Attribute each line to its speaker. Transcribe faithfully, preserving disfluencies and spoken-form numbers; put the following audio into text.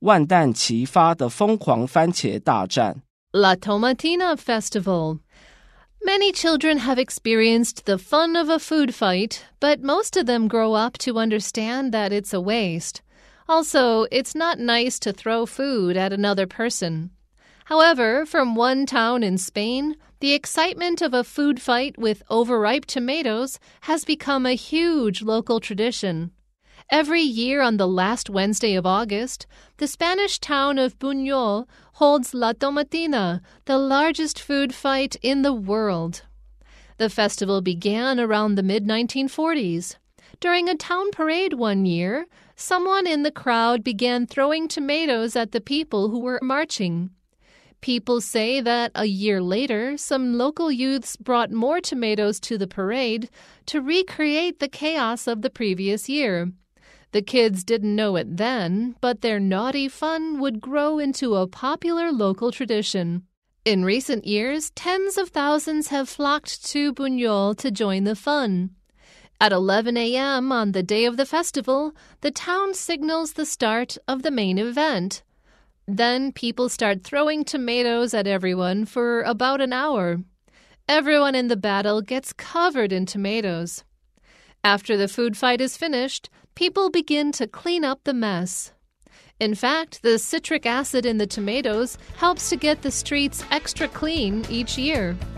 Speaker 1: 万弹齐发的疯狂番茄大战。
Speaker 2: La Tomatina Festival. Many children have experienced the fun of a food fight, but most of them grow up to understand that it's a waste. Also, it's not nice to throw food at another person. However, from one town in Spain, the excitement of a food fight with overripe tomatoes has become a huge local tradition. Every year on the last Wednesday of August, the Spanish town of Buñol holds La Tomatina, the largest food fight in the world. The festival began around the mid nineteen forties. During a town parade one year, someone in the crowd began throwing tomatoes at the people who were marching. People say that a year later, some local youths brought more tomatoes to the parade to recreate the chaos of the previous year. The kids didn't know it then, but their naughty fun would grow into a popular local tradition. In recent years, tens of thousands have flocked to Buñol to join the fun. At eleven a.m. on the day of the festival, the town signals the start of the main event. Then people start throwing tomatoes at everyone for about an hour. Everyone in the battle gets covered in tomatoes. After the food fight is finished, people begin to clean up the mess. In fact, the citric acid in the tomatoes helps to get the streets extra clean each year.